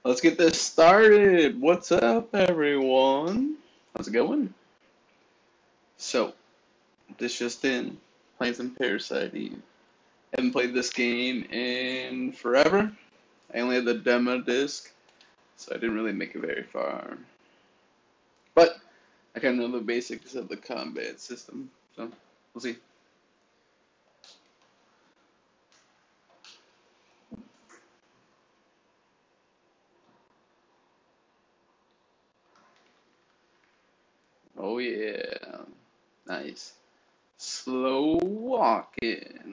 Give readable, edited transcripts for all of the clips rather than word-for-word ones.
Let's get this started. What's up, everyone? How's it going? So, this just in, playing some Parasite Eve. Haven't played this game in forever. I only had the demo disc, so I didn't really make it very far. But I kind of know the basics of the combat system, so we'll see. Oh yeah, nice. Slow walking.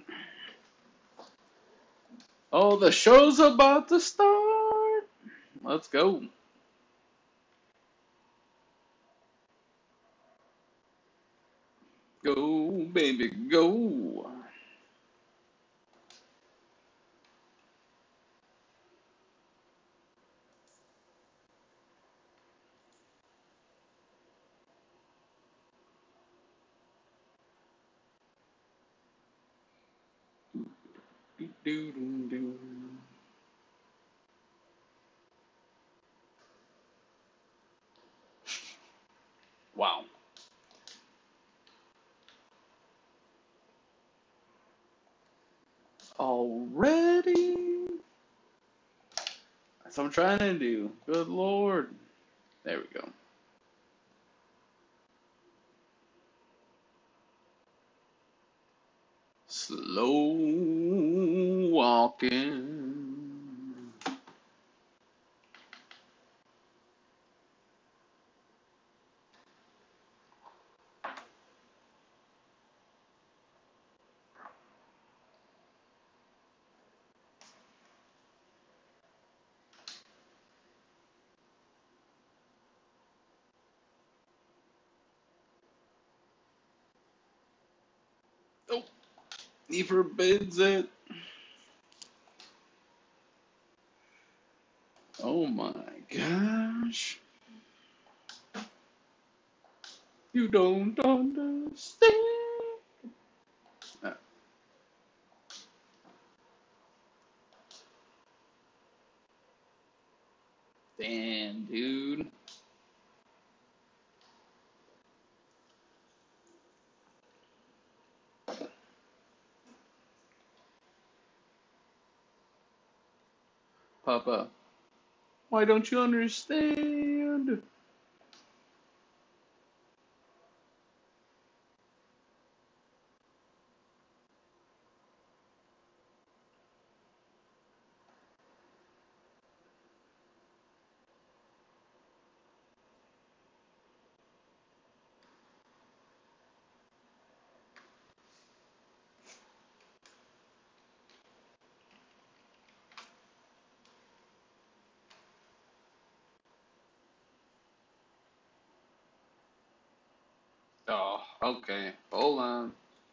Oh, the show's about to start. Let's go. Go, baby, go. Wow. Already? That's what I'm trying to do. Good lord. There we go. Slow walking. Oh, he forbids it. Oh my gosh. You don't understand. Uh, Damn, dude. Papa, why don't you understand? Oh, okay. Hold on.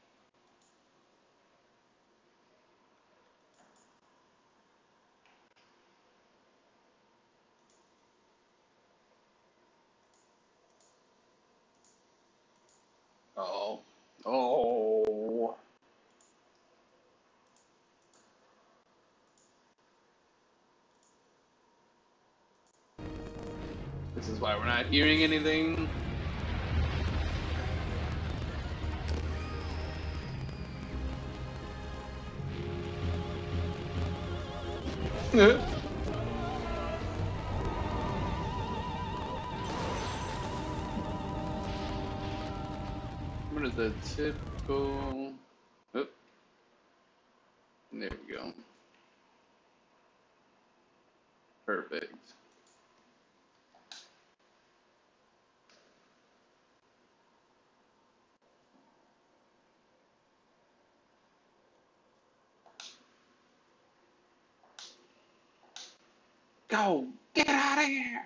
Oh. Oh. This is why we're not hearing anything. What is the typical? Oh, there we go. Perfect. Go! Get out of here!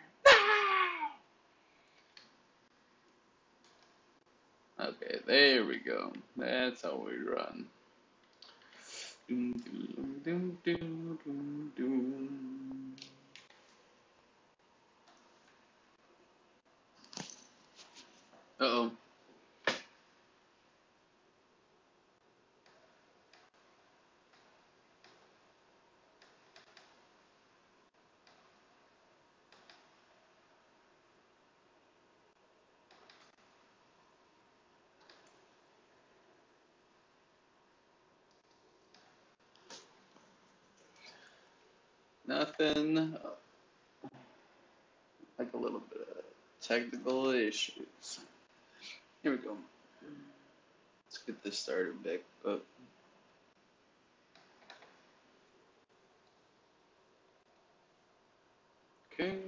No! Okay, there we go. That's how we run. Doom, doom, doom, doom, doom, doom. Uh-oh. nothing. Like a little bit of technical issues. Here we go. Let's get this started back up. Okay.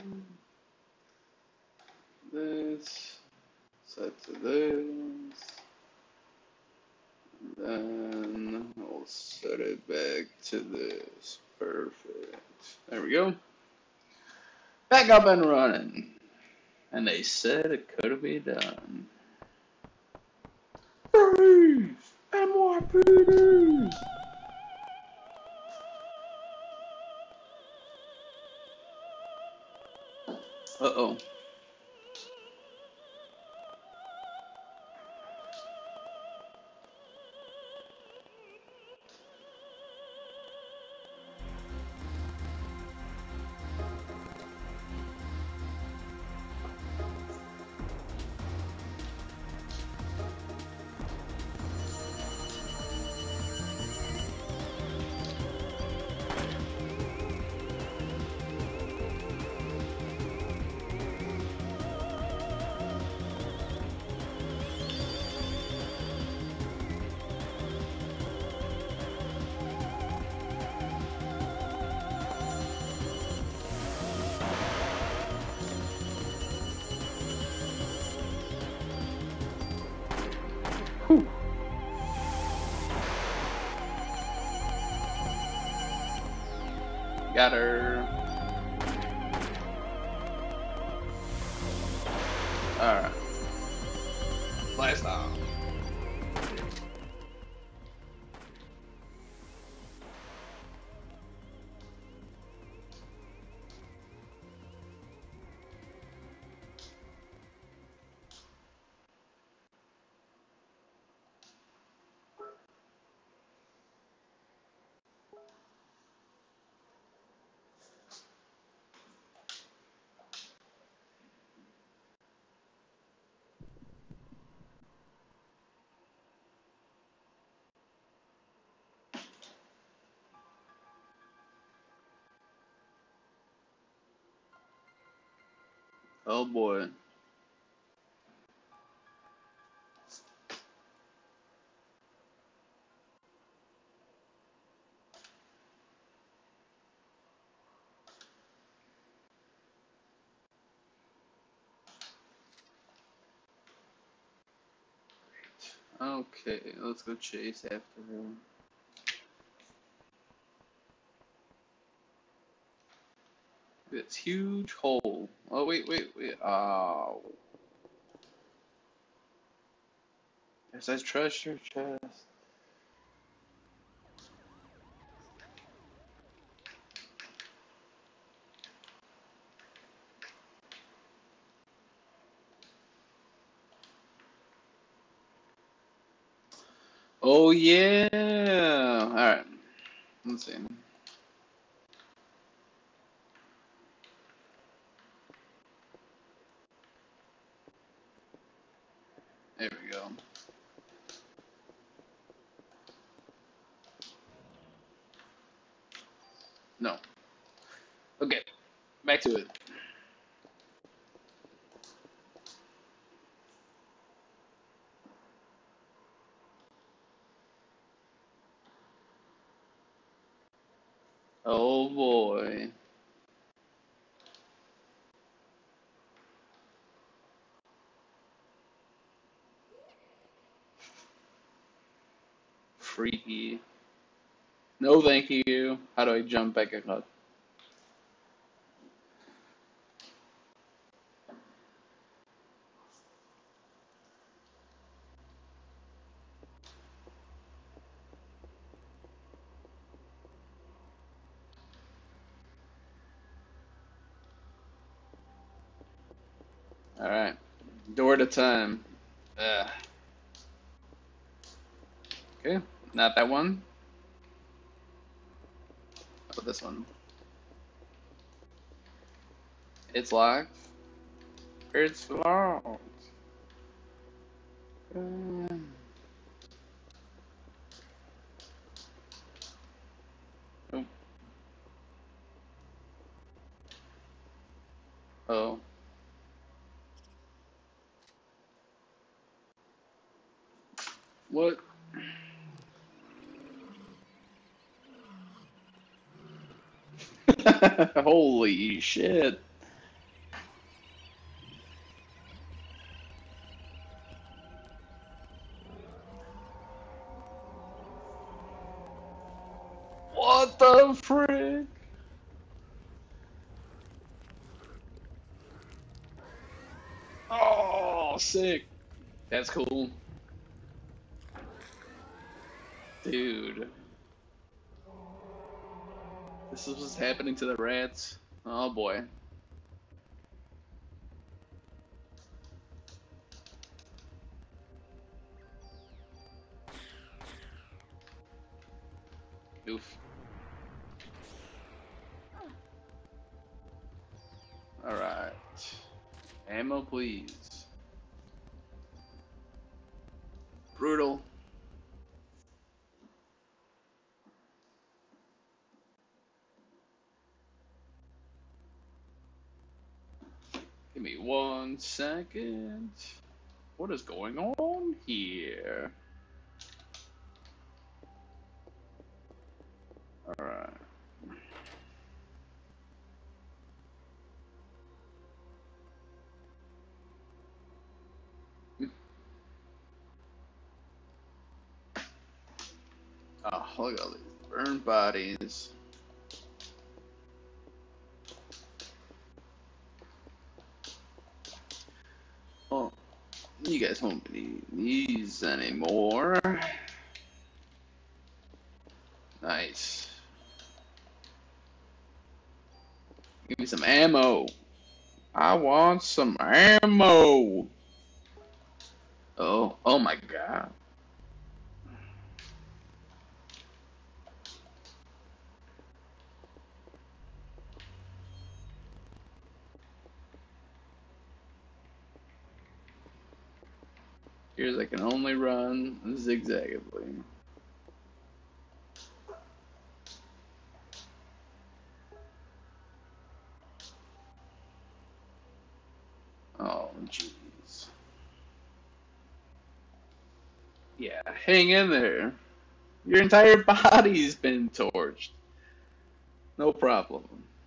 This. Set to this. Then we'll set it back to this. Perfect. There we go. Back up and running. And they said it could be done. Freeze! NYPD! Uh-oh. Whew. Got her. Alright. Blast off. Oh boy. Okay, let's go chase after him. This huge hole. Oh, wait. Oh. There's that treasure chest. Oh, yeah. Alright. Let's see. There we go. No. Okay. Back to it. Oh boy. Freaky. No, thank you. How do I jump back up? Alright. Door at a time. Okay. Not that one. How about this one? It's locked. It's locked. Nope. What? Holy shit. What the frick? Oh, sick. That's cool. Dude. This is what's happening to the rats. Oh boy. Oof. Alright. Ammo, please. Brutal. Give me 1 second. What is going on here? Alright. Oh, look at all these burned bodies. Oh, you guys won't need these anymore. Nice. Give me some ammo. I want some ammo. Oh my god. Here's I can only run zigzagably. Oh, jeez. Yeah, hang in there. Your entire body's been torched. No problem.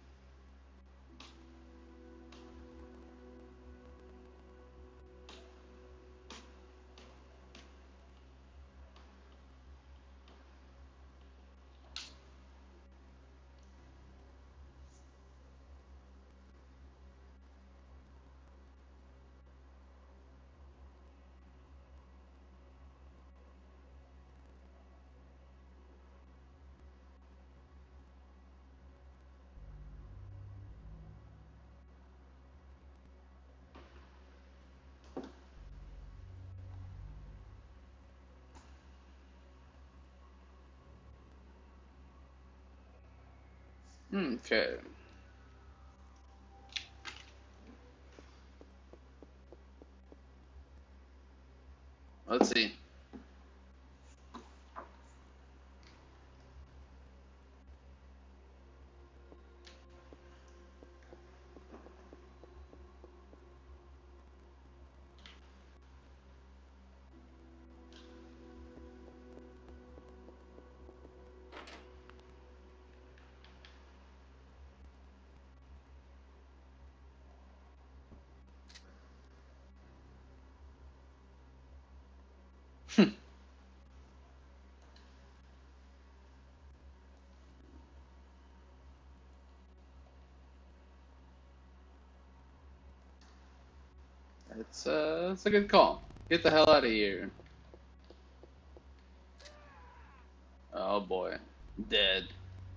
Okay. Let's see. It's a good call. Get the hell out of here. Oh boy. Dead.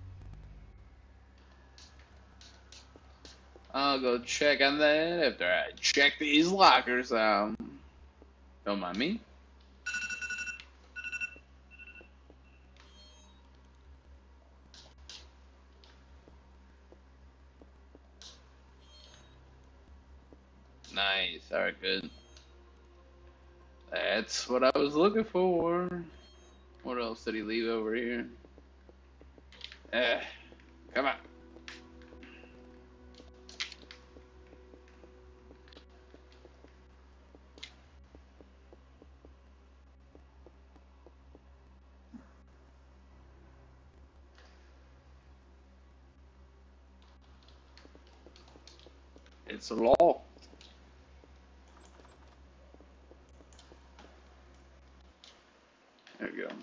I'll go check on that after I check these lockers out. Don't mind me. Nice. Alright, good. That's what I was looking for. What else did he leave over here? Come on. It's locked. There we go.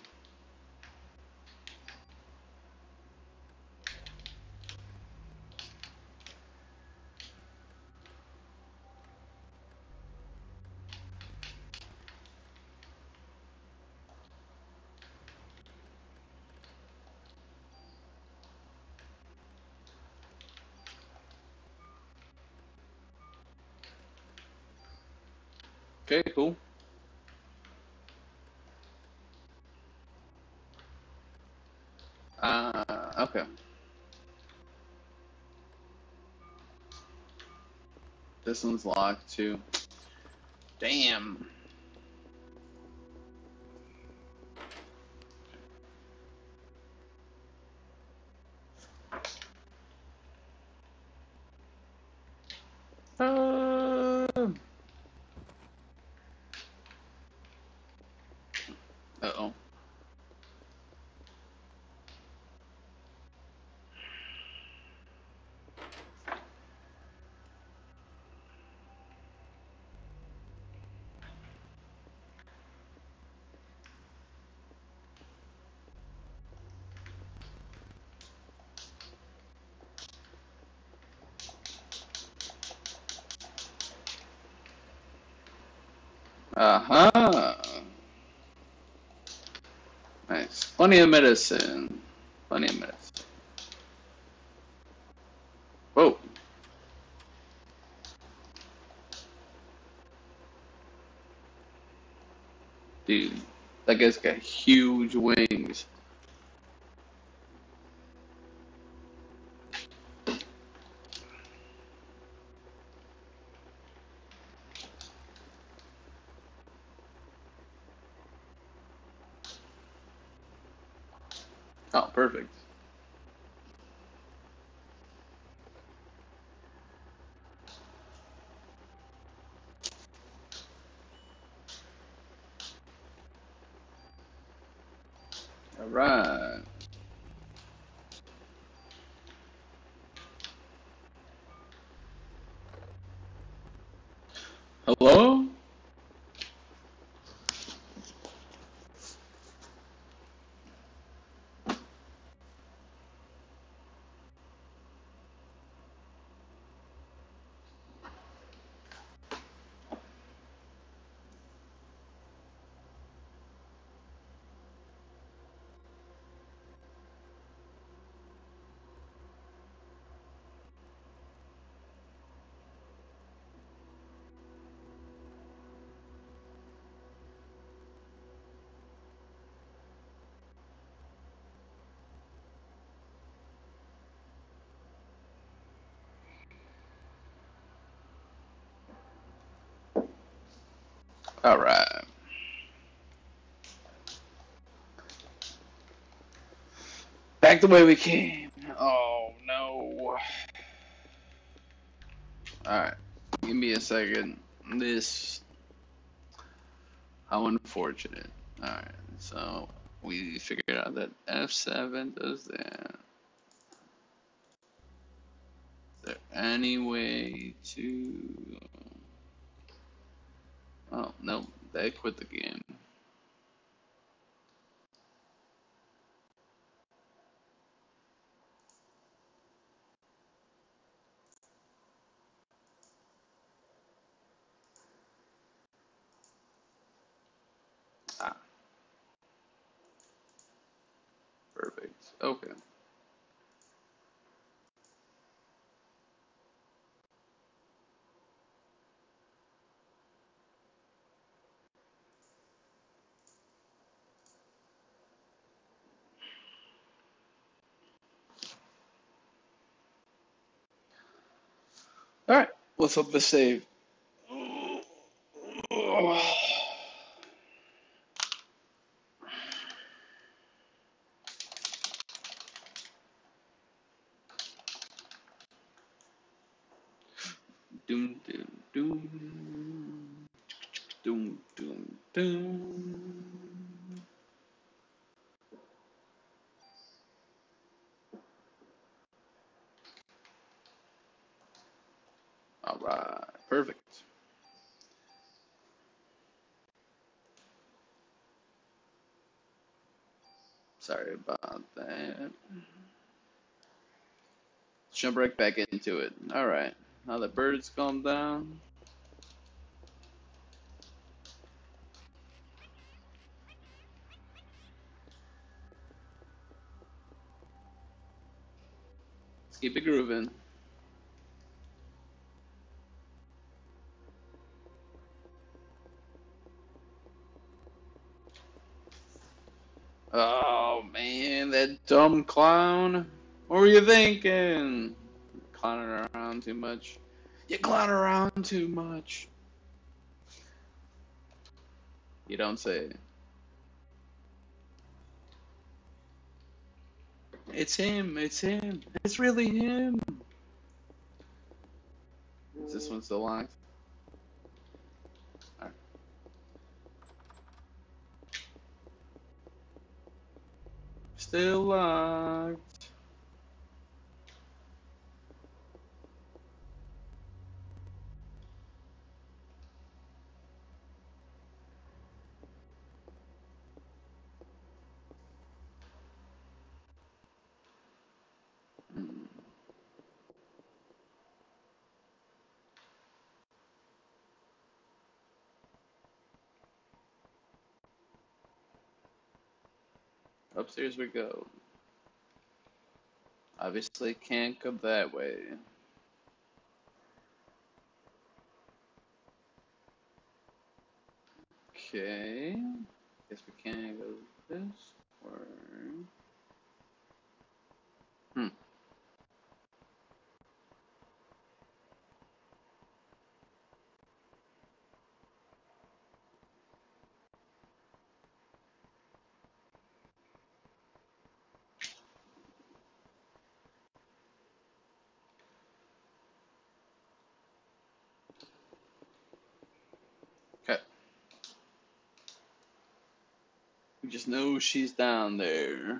Okay, cool. Okay. This one's locked too. Damn. Uh-oh. Uh-huh. Nice. Plenty of medicine. Plenty of medicine. Whoa. Dude. That guy's got huge wings. Oh, perfect. Alright. Hello? Alright. Back the way we came. Oh, no. Alright. Give me a second. This. How unfortunate. Alright. So, we figured out that F7 does that. Is there any way to... Oh, no. They quit the game. Ah, perfect. Okay. Alright. Let's hope this save. Doom, doom, doom. Doom, doom, doom. Alright. Sorry about that. Let's jump right back into it. Alright. Now the birds calm down. Let's keep it grooving. Oh man, that dumb clown. What were you thinking? Clowning around too much. You clown around too much. You don't say. It's him, it's him. It's really him. Is this one still locked? Alright. Still locked. Hmm. Upstairs we go. Obviously can't go that way. Okay. Guess we can't go this way. Hmm. Okay. We just know she's down there.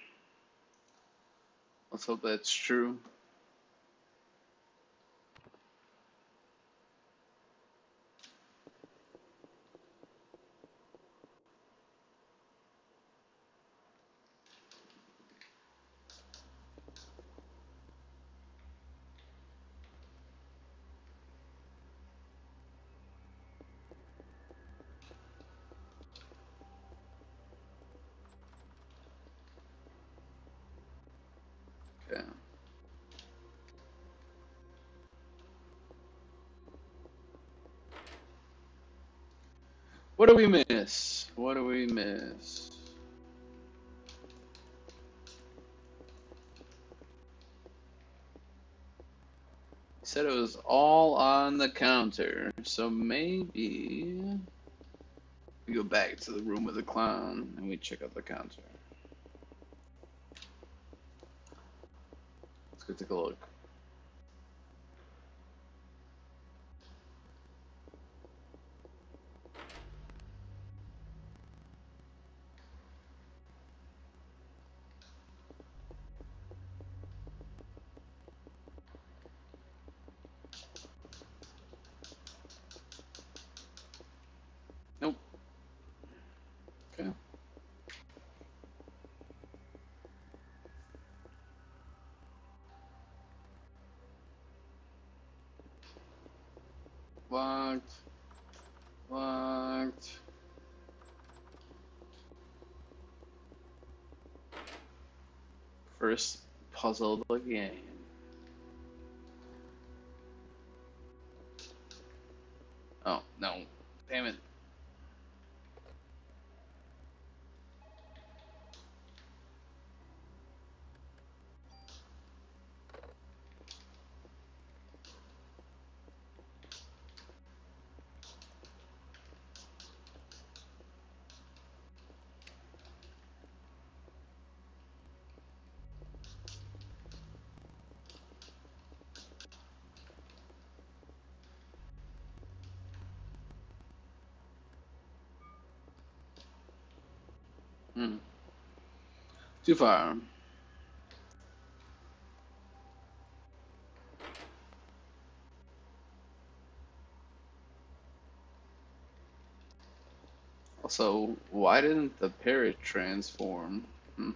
Let's hope that's true. Okay. What do we miss? What do we miss? He said it was all on the counter, so maybe we go back to the room with the clown and we check out the counter. Let's go take a look. Nope. Okay. Locked. Locked. First puzzle of the game. Oh, no. Damn it. Hmm. Too far. Also, why didn't the parrot transform? Hmm.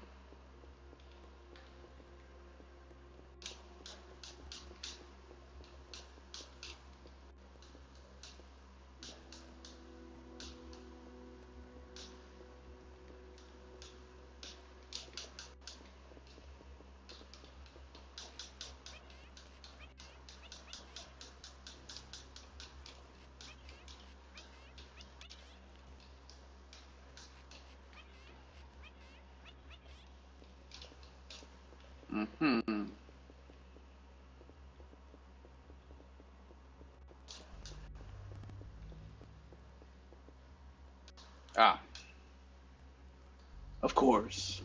Mm-hmm. Ah, of course.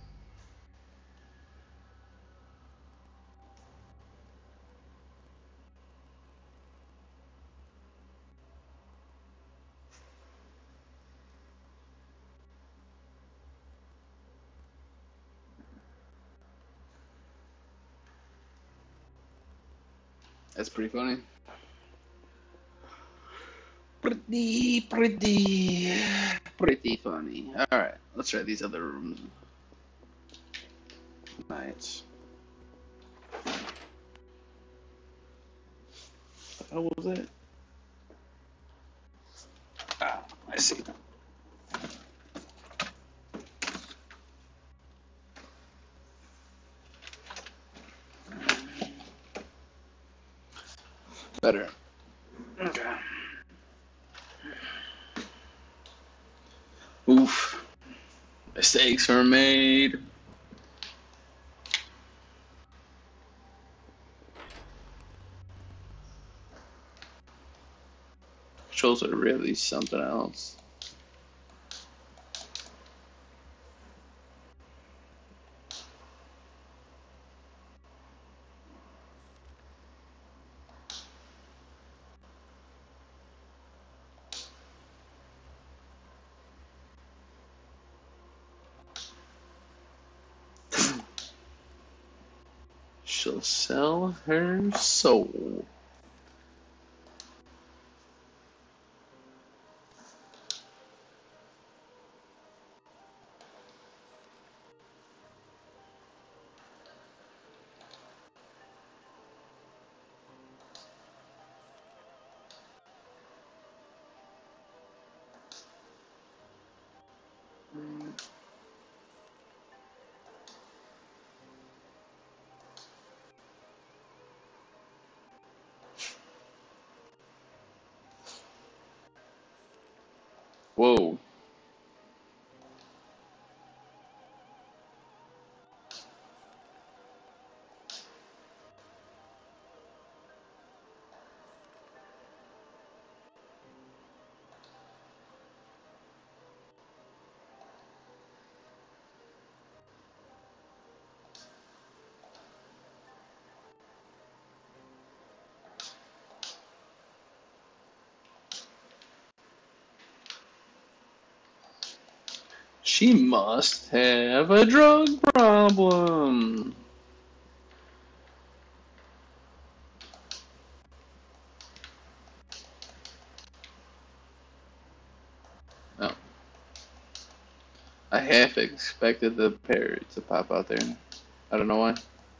That's pretty funny. Pretty funny. Alright, let's try these other rooms. Nice. How was it? Ah, I see. Better. Okay. Oof. Mistakes were made. Controls are really something else. She'll sell her soul. Whoa. She must have a drug problem. Oh, I half expected the parrot to pop out there. I don't know why.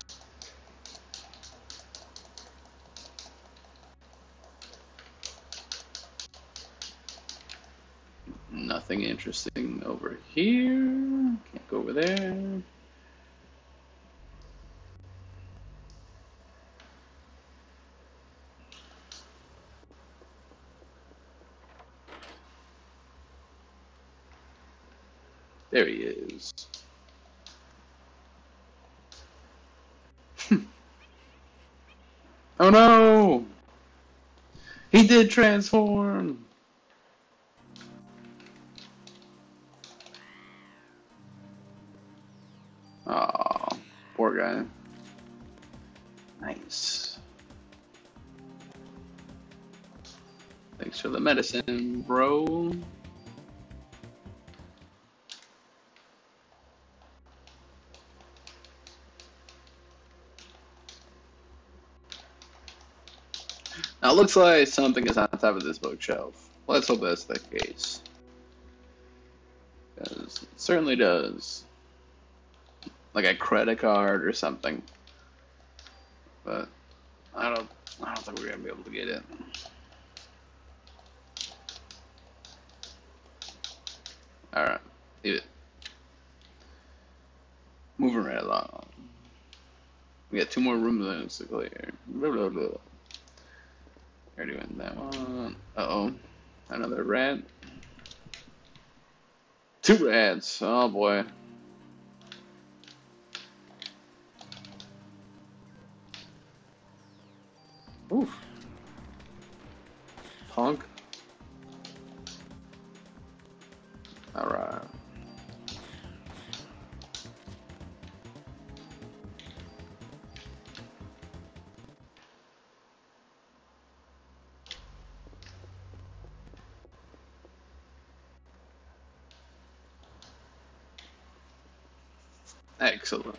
Nothing interesting over here. Can't go over there. There he is. Oh no! He did transform! Aw, poor guy. Nice. Thanks for the medicine, bro. Now, it looks like something is on top of this bookshelf. Let's hope that's the case. Because it certainly does. like a credit card or something. But I don't think we're gonna be able to get it. All right, leave it. Moving right along. We got 2 more rooms to clear. Blah, blah, blah. Already went that one. Uh-oh. Another rat. 2 rats. Oh boy. Oof. Punk. Alright. Excellent.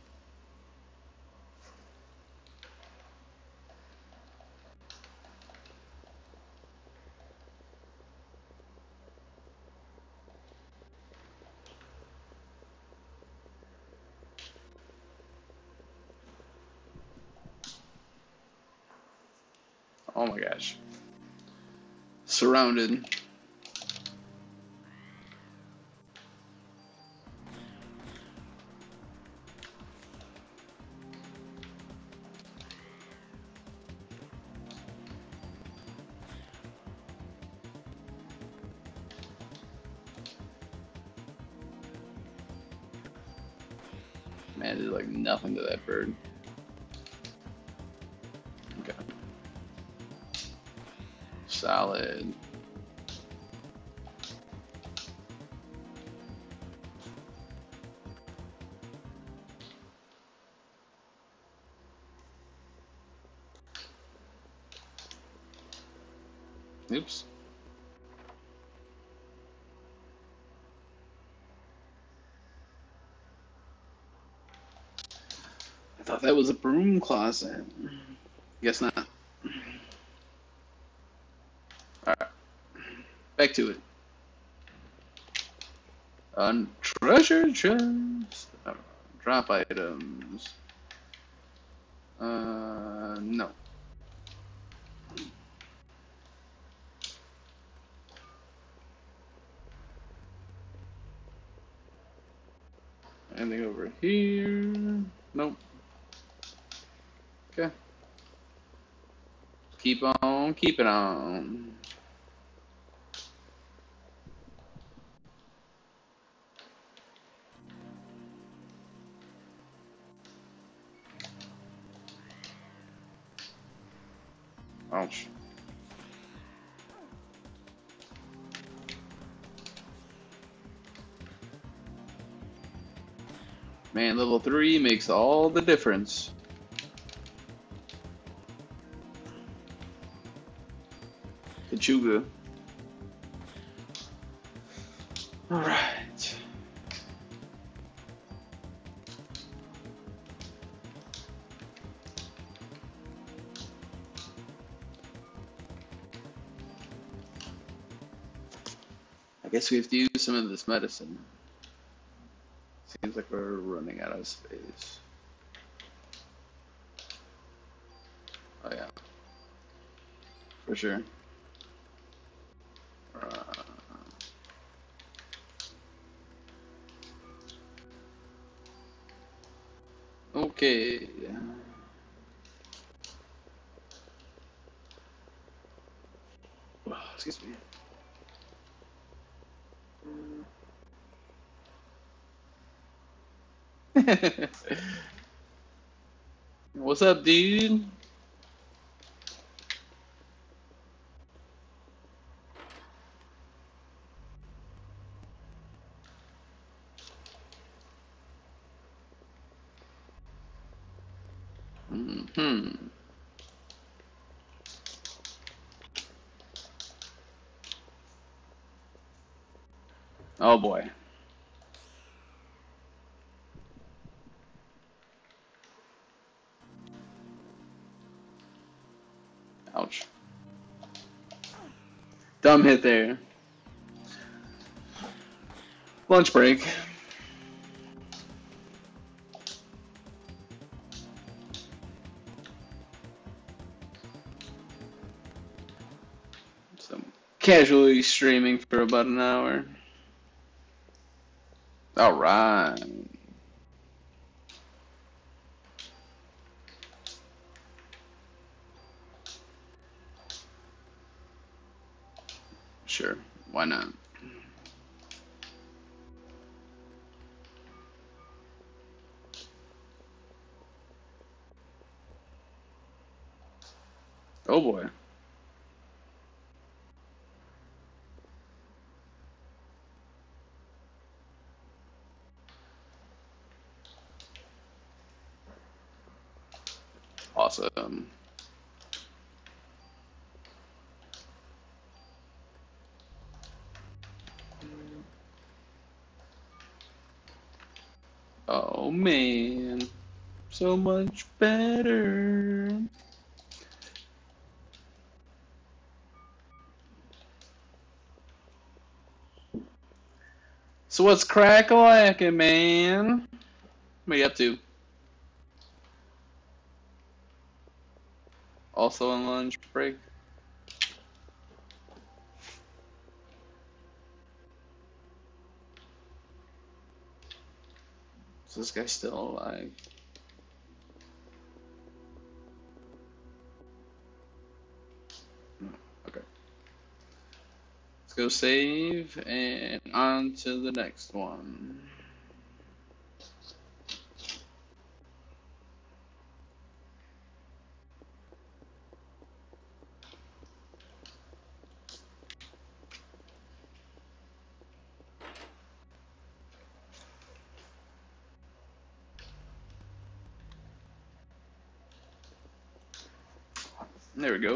Oh my gosh. Surrounded. Man, there's like nothing to that bird. Okay. Solid. Oops. I thought that was a broom closet. Guess not. Alright. Back to it. Treasure chest. Drop items. No. Anything over here? Nope. Okay. Keep on keeping on. Ouch. Man, level 3 makes all the difference. Kachuga. Alright. I guess we have to use some of this medicine. Seems like we're running out of space. Oh yeah. For sure. Okay. Excuse me. What's up, dude? Oh boy. Ouch. Dumb hit there. Lunch break. casually streaming for about an hour. All right. Sure. Why not? Oh boy. Awesome. Oh man. So much better. So what's crack-a-lackin', man? What are you up to? Also on lunch break? Is this guy still alive? No. Okay. Let's go save and on to the next one. There we go.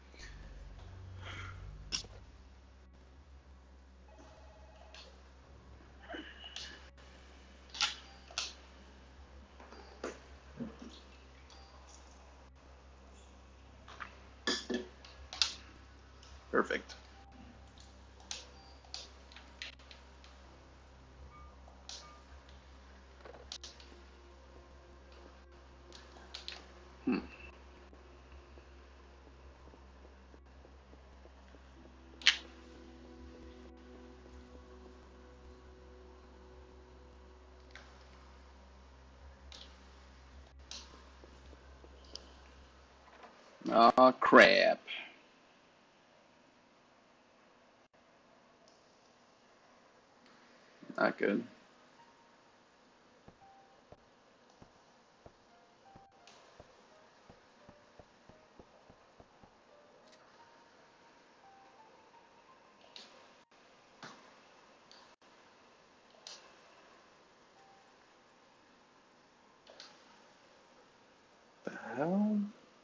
Perfect. Hmm. Aw, crap. Not good. The hell?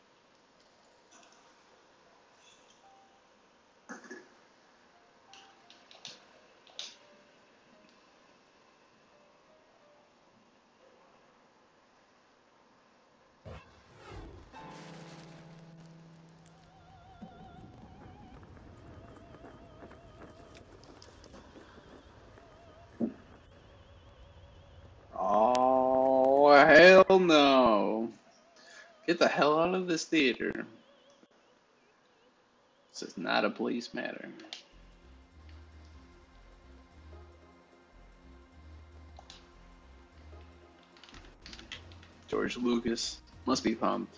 Oh, hell no. Get the hell out of this theater. This is not a police matter. George Lucas must be pumped.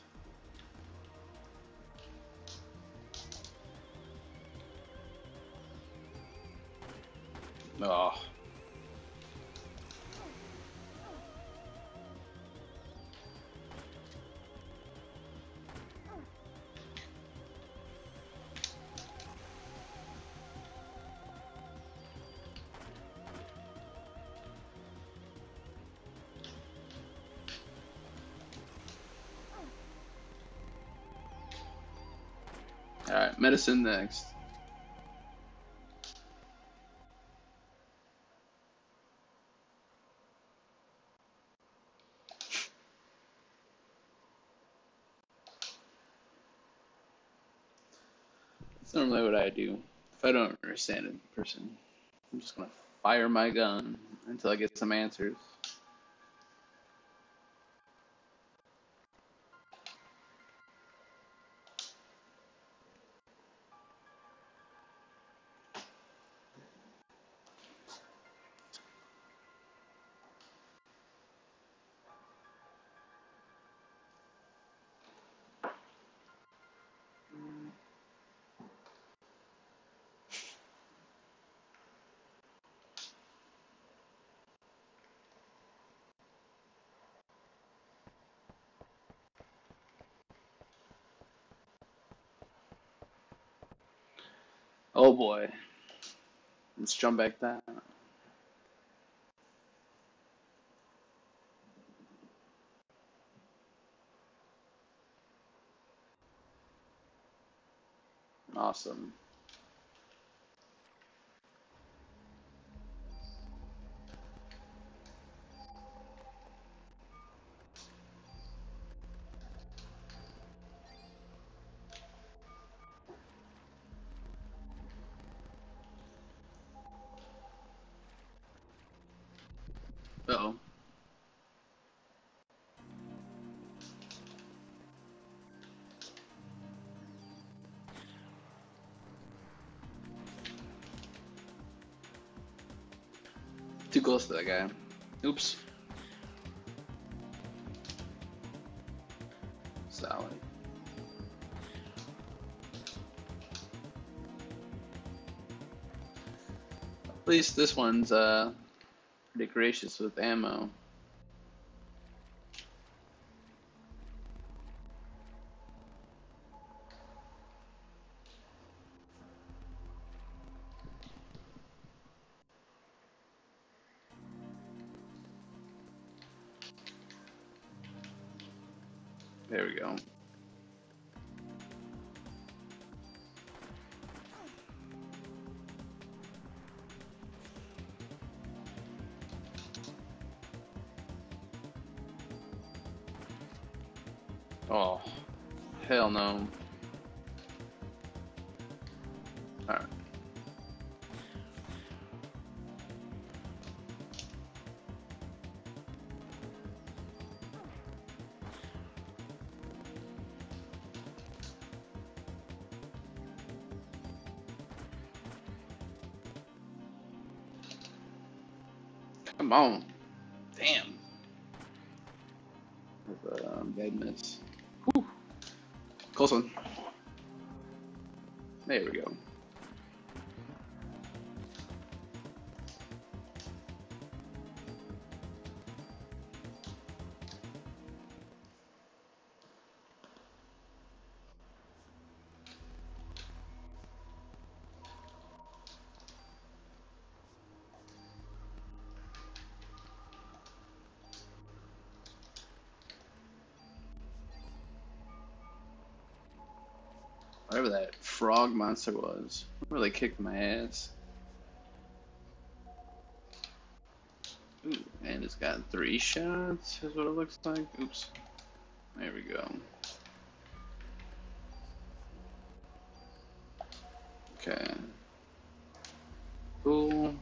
Oh. Alright, medicine next. That's normally what I do. If I don't understand a person, I'm just gonna fire my gun until I get some answers. Oh boy. Let's jump back down. Awesome. Uh-oh. Too close to that guy. Oops. Solid. At least this one's pretty gracious with ammo. There we go. Oh, hell no. Alright. Come on. Damn. That's a bad miss. Whew. Close one. There we go. Whatever that frog monster was, really kicked my ass. Ooh, and it's got 3 shots, is what it looks like. Oops. There we go. Okay. Cool.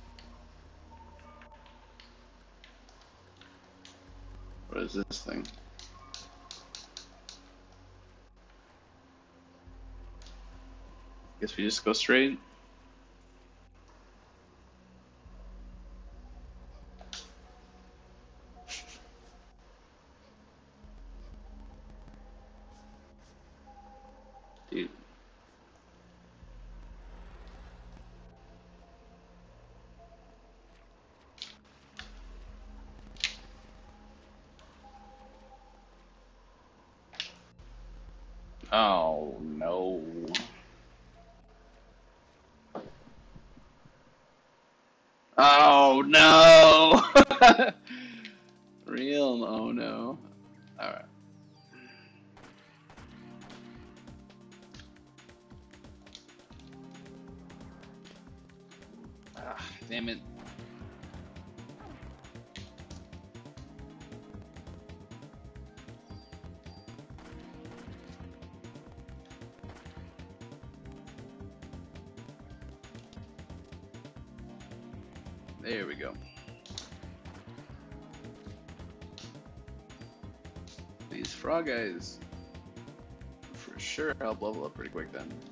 What is this thing? Guess we just go straight. Dude. Oh no. Oh no! Real oh no. Alright. Ah, damn it. There we go. These frog guys for sure help level up pretty quick then.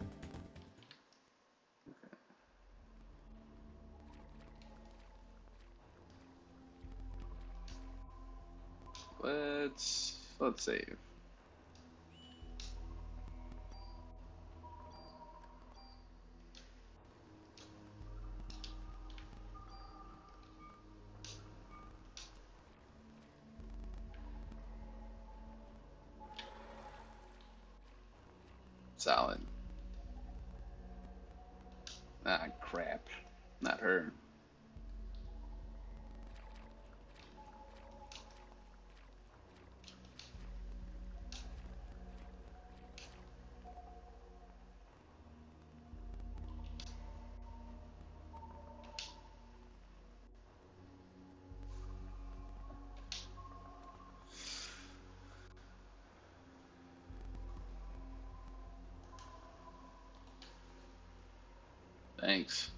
Let's save. Solid. Ah, crap. Not her. Thanks.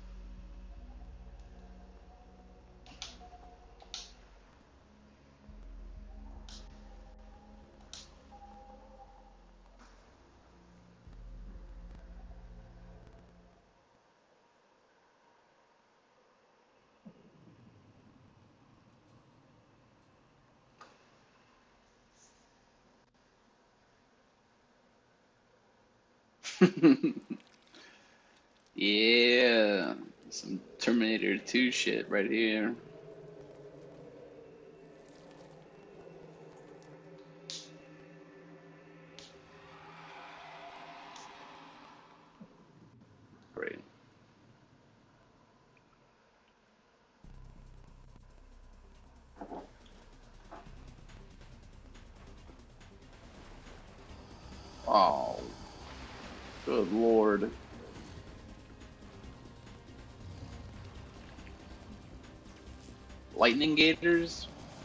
Yeah. Some Terminator 2 shit right here. Great. Oh, good lord. Lightning Gators?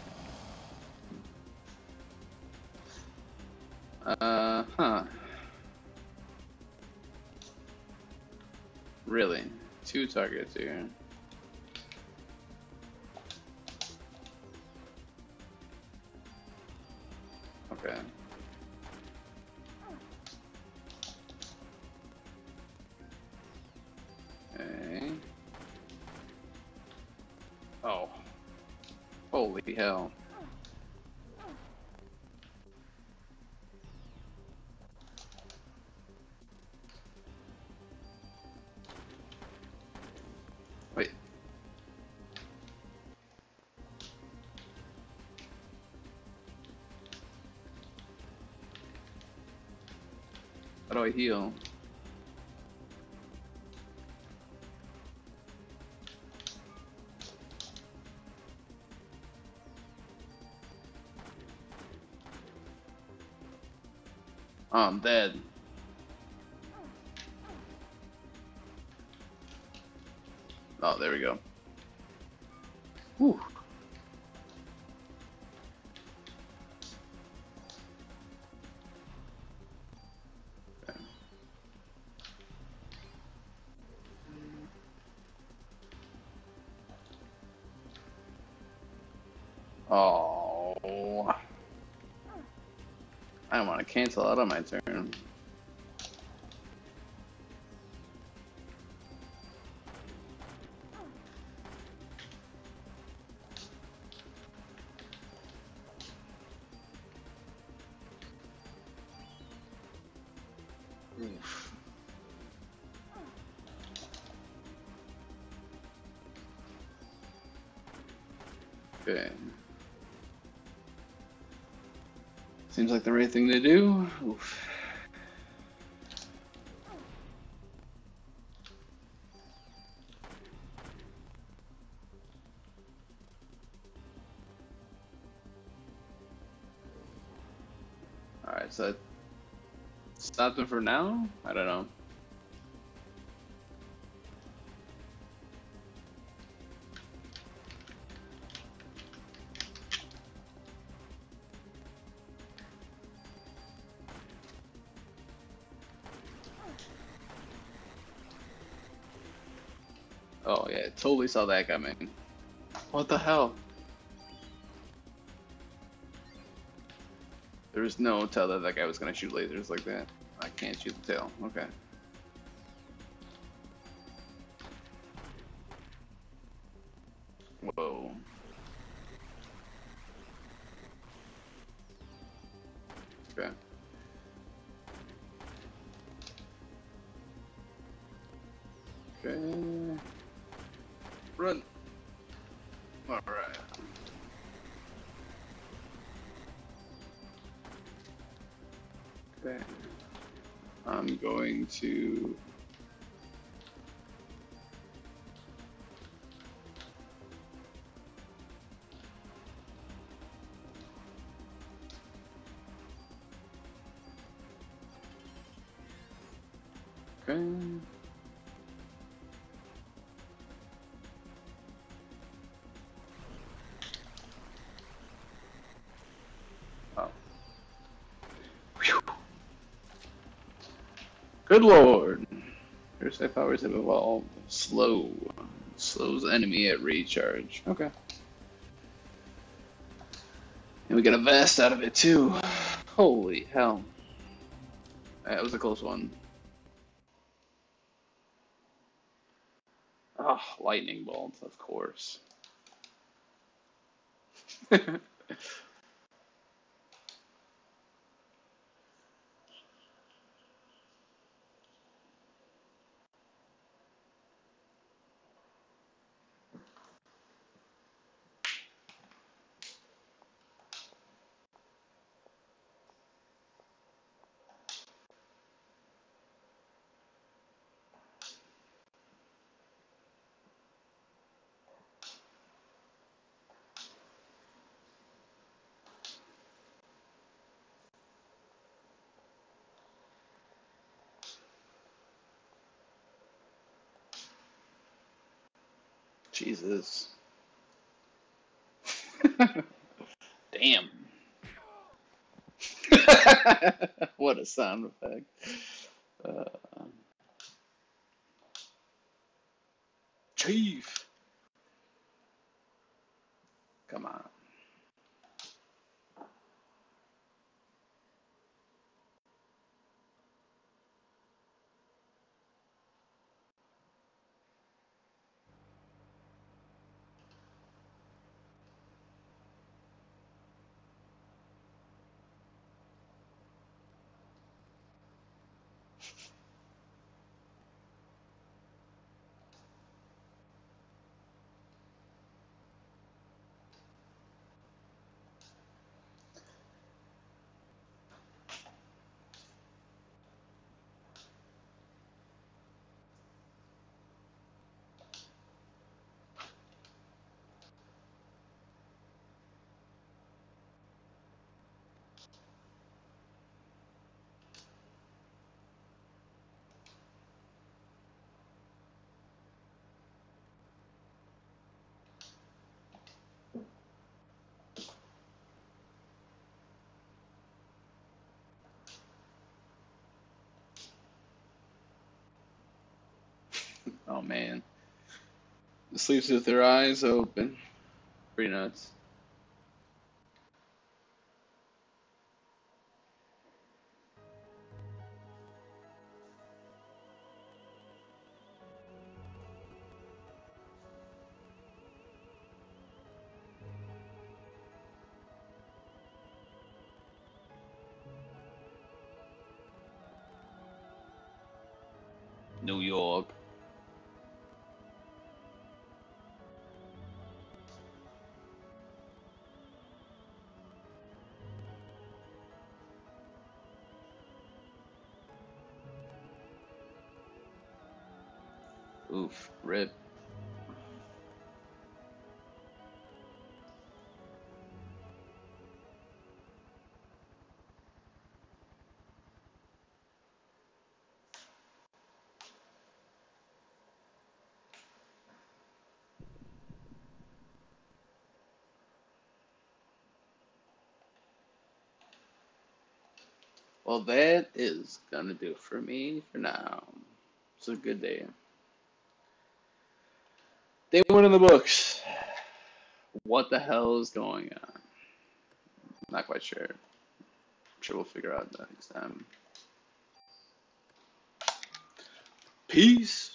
Huh. Really? Two targets here. Okay. Okay. Oh. Holy hell. Wait. How do I heal? Oh, I'm dead. Oh, there we go. Whew. Okay. Oh. I want to cancel out on my turn. Oof. Okay. Seems like the right thing to do. Oof. Alright, so that stopped him for now? I don't know. Oh yeah, totally saw that coming. What the hell? There was no tell that that guy was gonna shoot lasers like that. I can't shoot the tail. Okay. Whoa. Okay. Okay. Run. Alright. Okay. I'm going to Okay. Oh. Whew. Good lord. Parasite powers have evolved. Slow. Slows enemy at recharge. Okay. And we get a vest out of it too. Holy hell. That was a close one. Oh, lightning bolts, of course. Jesus. Damn. What a sound effect. Uh, Chief. Come on. Oh man. Sleeps with their eyes open. Pretty nuts. New York. Oof. Rip. Well, that is gonna do it for me for now. It's a good day. Day one in the books. What the hell is going on? Not quite sure. I'm sure we'll figure out that next time. Peace.